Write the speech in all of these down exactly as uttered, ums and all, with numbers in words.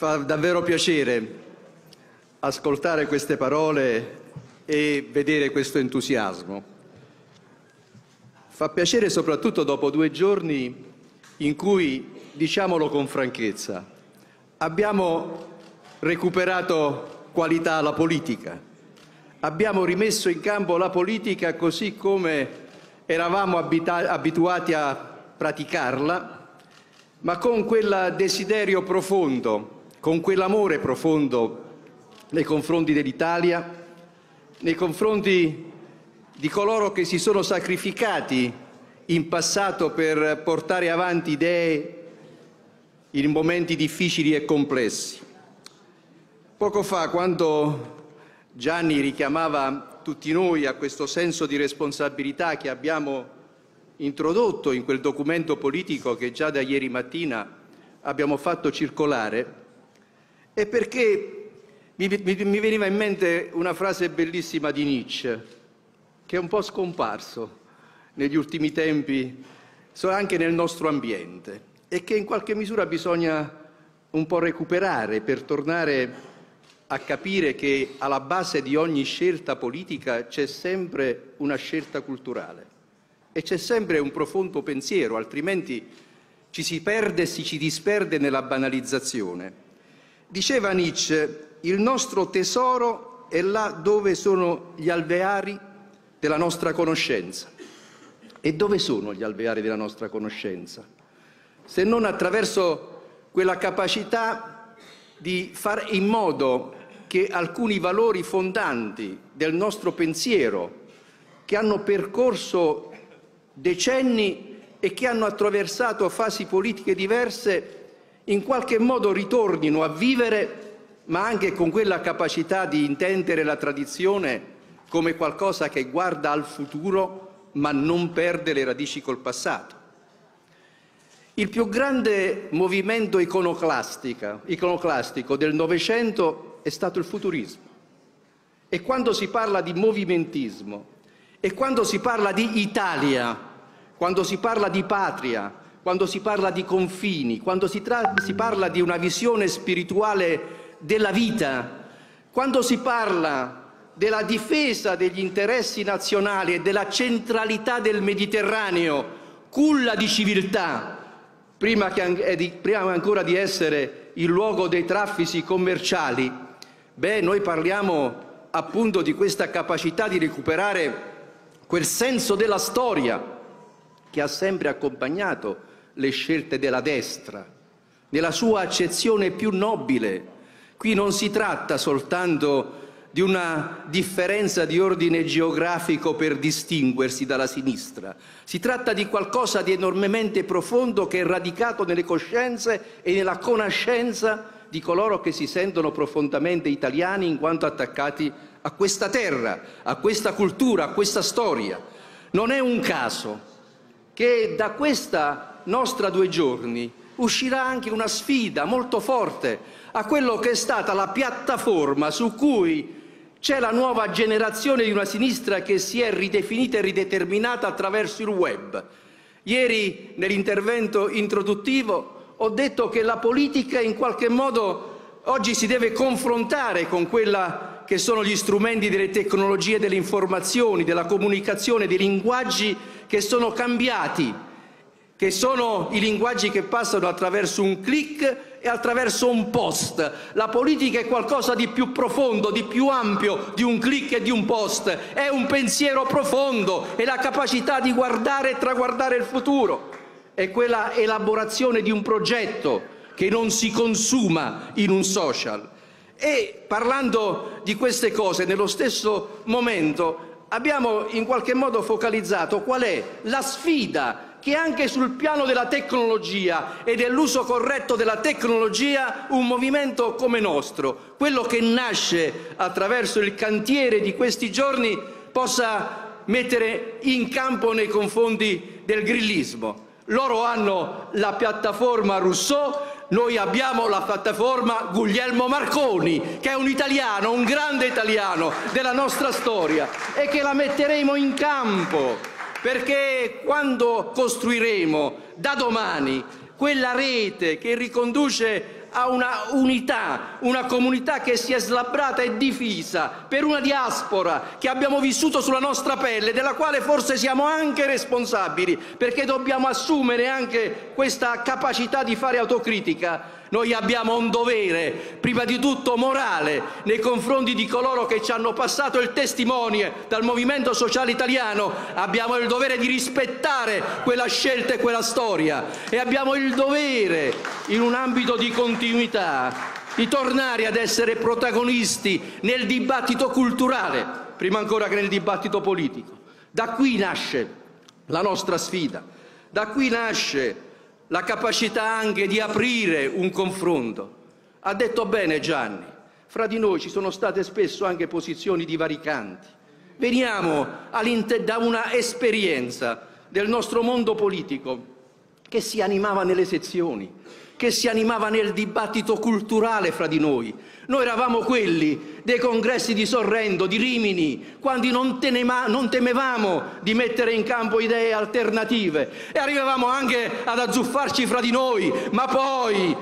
Fa davvero piacere ascoltare queste parole e vedere questo entusiasmo. Fa piacere soprattutto dopo due giorni in cui, diciamolo con franchezza, abbiamo recuperato qualità alla politica, abbiamo rimesso in campo la politica così come eravamo abituati a praticarla, ma con quel desiderio profondo, con quell'amore profondo nei confronti dell'Italia, nei confronti di coloro che si sono sacrificati in passato per portare avanti idee in momenti difficili e complessi. Poco fa, quando Gianni richiamava tutti noi a questo senso di responsabilità che abbiamo introdotto in quel documento politico che già da ieri mattina abbiamo fatto circolare, è perché mi, mi, mi veniva in mente una frase bellissima di Nietzsche, che è un po' scomparso negli ultimi tempi, anche nel nostro ambiente, e che in qualche misura bisogna un po' recuperare per tornare a capire che alla base di ogni scelta politica c'è sempre una scelta culturale e c'è sempre un profondo pensiero, altrimenti ci si perde e si ci disperde nella banalizzazione. Diceva Nietzsche: il nostro tesoro è là dove sono gli alveari della nostra conoscenza. E dove sono gli alveari della nostra conoscenza? Se non attraverso quella capacità di fare in modo che alcuni valori fondanti del nostro pensiero, che hanno percorso decenni e che hanno attraversato fasi politiche diverse, in qualche modo ritornino a vivere, ma anche con quella capacità di intendere la tradizione come qualcosa che guarda al futuro ma non perde le radici col passato. Il più grande movimento iconoclastico del Novecento è stato il futurismo. E quando si parla di movimentismo, e quando si parla di Italia, quando si parla di patria, quando si parla di confini, quando si, si parla di una visione spirituale della vita, quando si parla della difesa degli interessi nazionali e della centralità del Mediterraneo, culla di civiltà, prima, che, prima ancora di essere il luogo dei traffici commerciali, beh, noi parliamo appunto di questa capacità di recuperare quel senso della storia che ha sempre accompagnato le scelte della destra, nella sua accezione più nobile. Qui non si tratta soltanto di una differenza di ordine geografico per distinguersi dalla sinistra. Si tratta di qualcosa di enormemente profondo che è radicato nelle coscienze e nella conoscenza di coloro che si sentono profondamente italiani in quanto attaccati a questa terra, a questa cultura, a questa storia. Non è un caso che da questa nostra due giorni uscirà anche una sfida molto forte a quello che è stata la piattaforma su cui c'è la nuova generazione di una sinistra che si è ridefinita e rideterminata attraverso il web. Ieri, nell'intervento introduttivo, ho detto che la politica in qualche modo oggi si deve confrontare con quella che sono gli strumenti delle tecnologie delle informazioni, della comunicazione, dei linguaggi che sono cambiati, che sono i linguaggi che passano attraverso un click e attraverso un post. La politica è qualcosa di più profondo, di più ampio di un click e di un post. È un pensiero profondo, è la capacità di guardare e traguardare il futuro. È quella elaborazione di un progetto che non si consuma in un social. E parlando di queste cose, nello stesso momento abbiamo in qualche modo focalizzato qual è la sfida che anche sul piano della tecnologia e dell'uso corretto della tecnologia un movimento come nostro, quello che nasce attraverso il cantiere di questi giorni, possa mettere in campo nei confronti del grillismo. Loro hanno la piattaforma Rousseau, noi abbiamo la piattaforma Guglielmo Marconi, che è un italiano, un grande italiano della nostra storia, e che la metteremo in campo, perché quando costruiremo da domani quella rete che riconduce a una unità, una comunità che si è slabbrata e divisa per una diaspora che abbiamo vissuto sulla nostra pelle, della quale forse siamo anche responsabili, perché dobbiamo assumere anche questa capacità di fare autocritica. Noi abbiamo un dovere, prima di tutto morale, nei confronti di coloro che ci hanno passato il testimone dal Movimento Sociale Italiano. Abbiamo il dovere di rispettare quella scelta e quella storia e abbiamo il dovere, in un ambito di continuità, di tornare ad essere protagonisti nel dibattito culturale, prima ancora che nel dibattito politico. Da qui nasce la nostra sfida, da qui nasce la capacità anche di aprire un confronto. Ha detto bene Gianni, fra di noi ci sono state spesso anche posizioni divaricanti. Veniamo da una esperienza del nostro mondo politico che si animava nelle sezioni, che si animava nel dibattito culturale fra di noi. Noi eravamo quelli dei congressi di Sorrento, di Rimini, quando non, non temevamo di mettere in campo idee alternative e arrivavamo anche ad azzuffarci fra di noi, ma poi,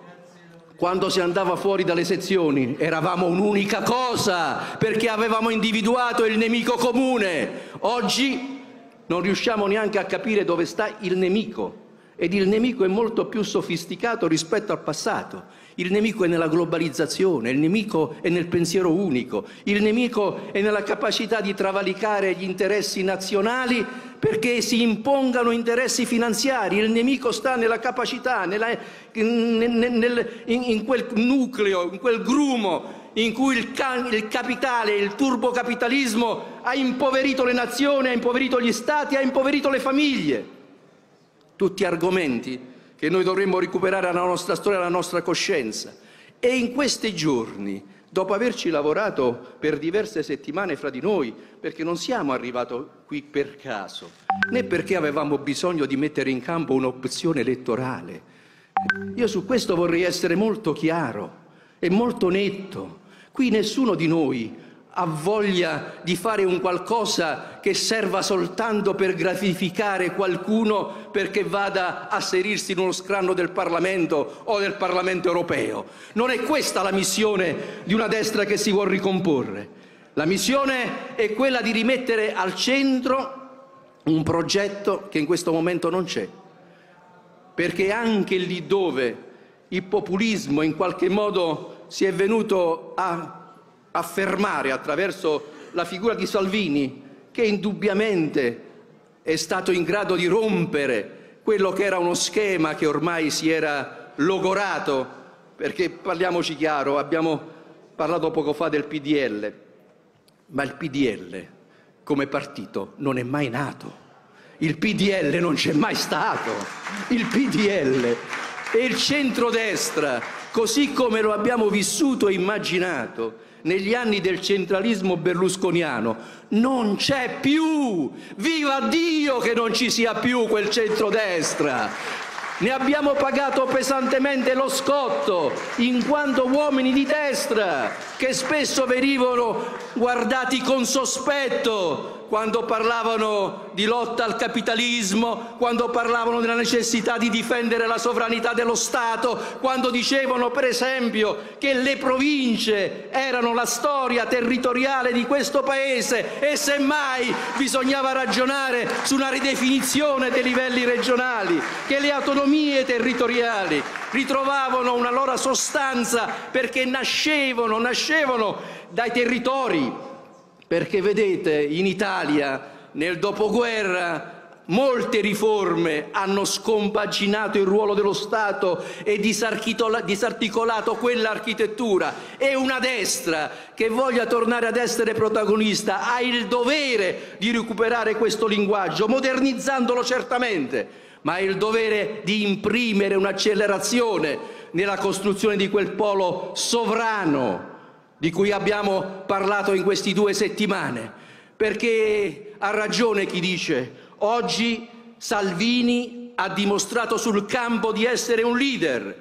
quando si andava fuori dalle sezioni, eravamo un'unica cosa, perché avevamo individuato il nemico comune. Oggi non riusciamo neanche a capire dove sta il nemico. Ed il nemico è molto più sofisticato rispetto al passato. Il nemico è nella globalizzazione, il nemico è nel pensiero unico, il nemico è nella capacità di travalicare gli interessi nazionali perché si impongano interessi finanziari. Il nemico sta nella capacità, nella, in, nel, in, in quel nucleo, in quel grumo in cui il, il capitale, il turbocapitalismo ha impoverito le nazioni, ha impoverito gli stati, ha impoverito le famiglie. Tutti argomenti che noi dovremmo recuperare alla nostra storia, alla nostra coscienza. E in questi giorni, dopo averci lavorato per diverse settimane fra di noi, perché non siamo arrivati qui per caso, né perché avevamo bisogno di mettere in campo un'opzione elettorale. Io su questo vorrei essere molto chiaro e molto netto. Qui nessuno di noi ha voglia di fare un qualcosa che serva soltanto per gratificare qualcuno perché vada a serirsi in uno scranno del Parlamento o del Parlamento europeo. Non è questa la missione di una destra che si vuol ricomporre. La missione è quella di rimettere al centro un progetto che in questo momento non c'è, perché anche lì dove il populismo in qualche modo si è venuto a affermare attraverso la figura di Salvini, che indubbiamente è stato in grado di rompere quello che era uno schema che ormai si era logorato, perché parliamoci chiaro, abbiamo parlato poco fa del P D L, ma il P D L come partito non è mai nato, il P D L non c'è mai stato, il P D L e il centrodestra, così come lo abbiamo vissuto e immaginato negli anni del centralismo berlusconiano, non c'è più. Viva Dio che non ci sia più quel centrodestra. Ne abbiamo pagato pesantemente lo scotto, in quanto uomini di destra, che spesso venivano guardati con sospetto quando parlavano di lotta al capitalismo, quando parlavano della necessità di difendere la sovranità dello Stato, quando dicevano, per esempio, che le province erano la storia territoriale di questo Paese e semmai bisognava ragionare su una ridefinizione dei livelli regionali, che le autonomie territoriali ritrovavano una loro sostanza perché nascevano, nascevano dai territori. Perché vedete, in Italia nel dopoguerra molte riforme hanno scompaginato il ruolo dello Stato e disarticolato quell'architettura, e una destra che voglia tornare ad essere protagonista ha il dovere di recuperare questo linguaggio, modernizzandolo certamente, ma ha il dovere di imprimere un'accelerazione nella costruzione di quel polo sovrano di cui abbiamo parlato in queste due settimane, perché ha ragione chi dice oggi Salvini ha dimostrato sul campo di essere un leader,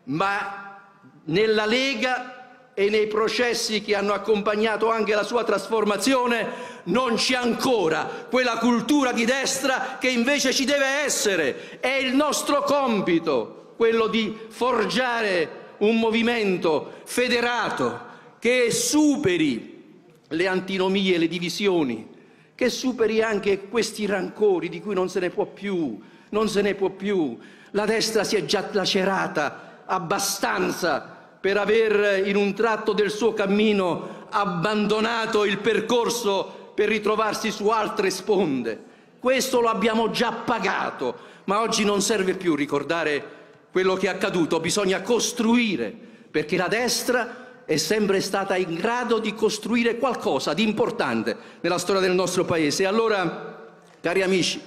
ma nella Lega e nei processi che hanno accompagnato anche la sua trasformazione non c'è ancora quella cultura di destra che invece ci deve essere. È il nostro compito quello di forgiare un movimento federato che superi le antinomie, le divisioni, che superi anche questi rancori di cui non se ne può più, non se ne può più. La destra si è già lacerata abbastanza per aver in un tratto del suo cammino abbandonato il percorso per ritrovarsi su altre sponde. Questo lo abbiamo già pagato, ma oggi non serve più ricordare quello che è accaduto, bisogna costruire, perché la destra è sempre stata in grado di costruire qualcosa di importante nella storia del nostro Paese. E allora, cari amici,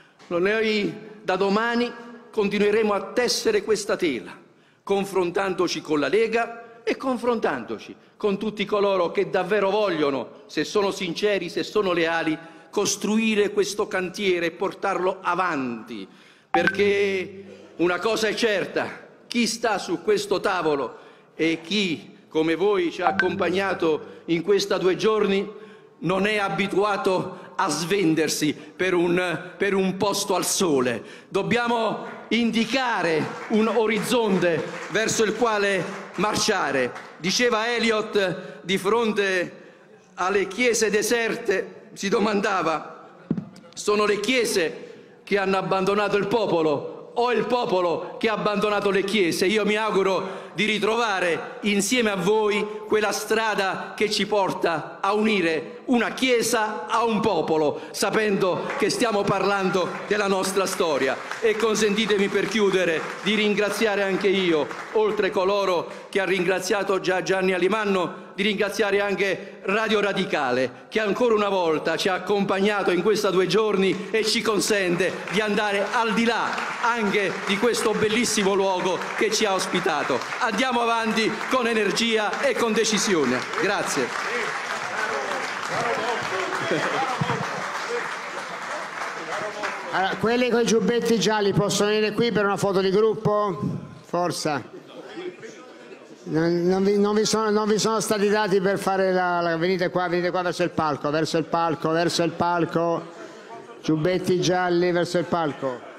noi da domani continueremo a tessere questa tela, confrontandoci con la Lega e confrontandoci con tutti coloro che davvero vogliono, se sono sinceri, se sono leali, costruire questo cantiere e portarlo avanti, perché una cosa è certa, chi sta su questo tavolo e chi, come voi, ci ha accompagnato in questi due giorni, non è abituato a svendersi per un, per un posto al sole. Dobbiamo indicare un orizzonte verso il quale marciare. Diceva Eliot, di fronte alle chiese deserte, si domandava: sono le chiese che hanno abbandonato il popolo o il popolo che ha abbandonato le chiese? Io mi auguro di ritrovare insieme a voi quella strada che ci porta a unire una chiesa a un popolo, sapendo che stiamo parlando della nostra storia. E consentitemi, per chiudere, di ringraziare anche io, oltre coloro che ha ringraziato già Gianni Alimanno, di ringraziare anche Radio Radicale, che ancora una volta ci ha accompagnato in questi due giorni e ci consente di andare al di là anche di questo bellissimo luogo che ci ha ospitato. Andiamo avanti con energia e con decisione. Grazie. Allora, quelli con i giubbetti gialli possono venire qui per una foto di gruppo? Forza. Non, non, vi, non, vi sono, non vi sono stati dati per fare la, la... Venite qua, venite qua verso il palco, verso il palco, verso il palco. Giubbetti gialli verso il palco.